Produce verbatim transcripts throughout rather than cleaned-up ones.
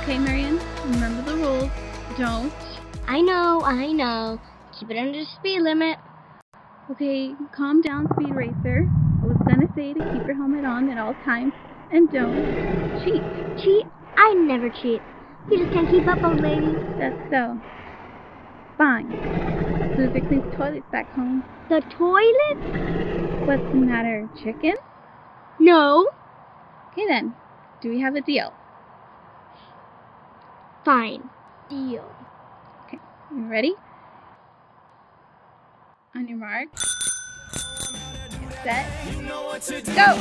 Okay, Marion, remember the rules. Don't. I know, I know. Keep it under the speed limit. Okay, calm down, Speed Racer. I was gonna say to keep your helmet on at all times, and don't cheat. Cheat? I never cheat. You just can't keep up, old lady. That's so. Fine. Susie cleans toilets back home. The toilet? What's the matter, chicken? No. Okay then, do we have a deal? Fine. Deal. Okay, you ready? On your mark. Set. Go!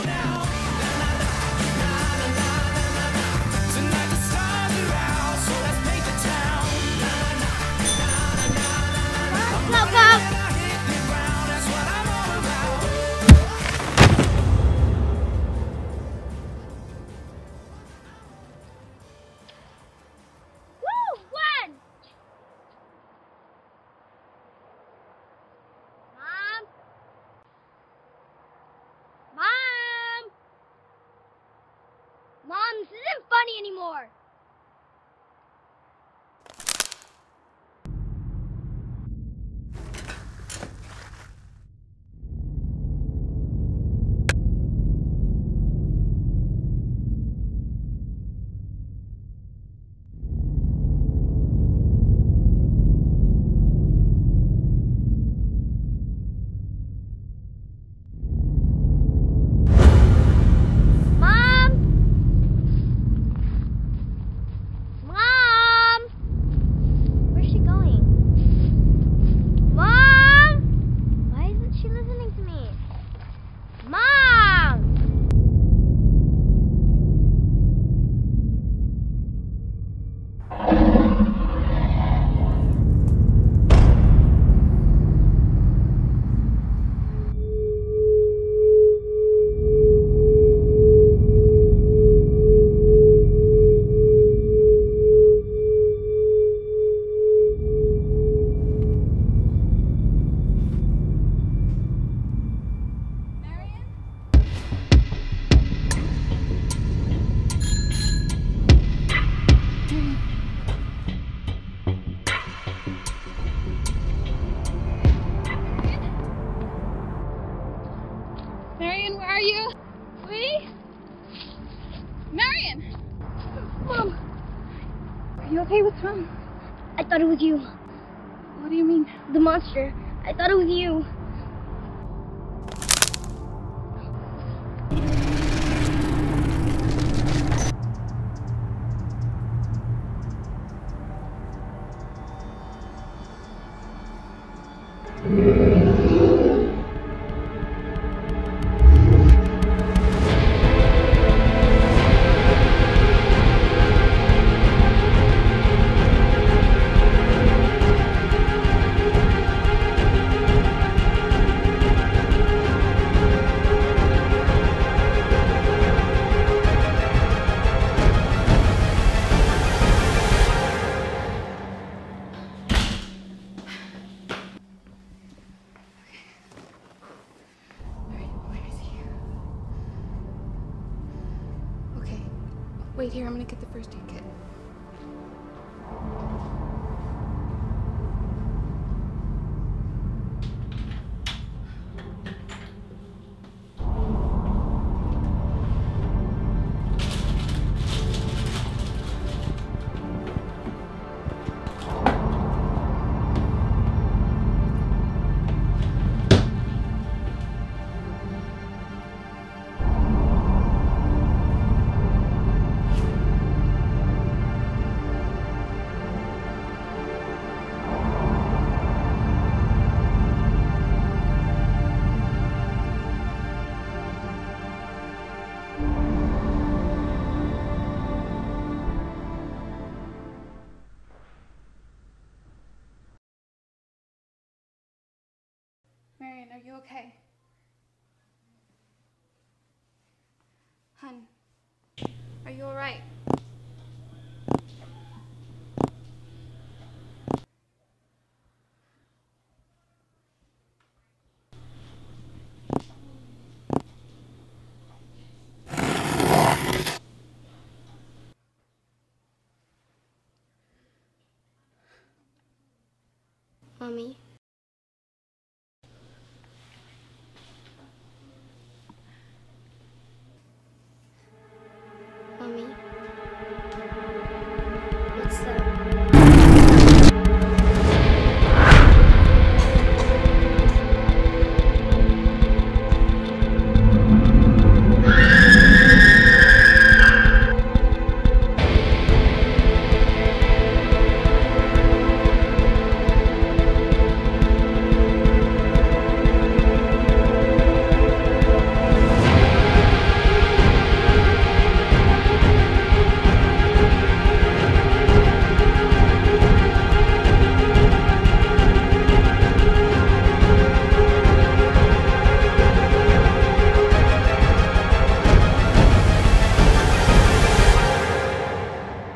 Go, go! Woo! One! Mom? Mom? Mom, this isn't funny anymore. Marion, where are you? Sweetie? Marion! Mom! Are you okay? What's wrong? I thought it was you. What do you mean? The monster. I thought it was you. Wait here, I'm gonna get the first aid kit. Marion, are you okay? Hun, are you alright? Mommy.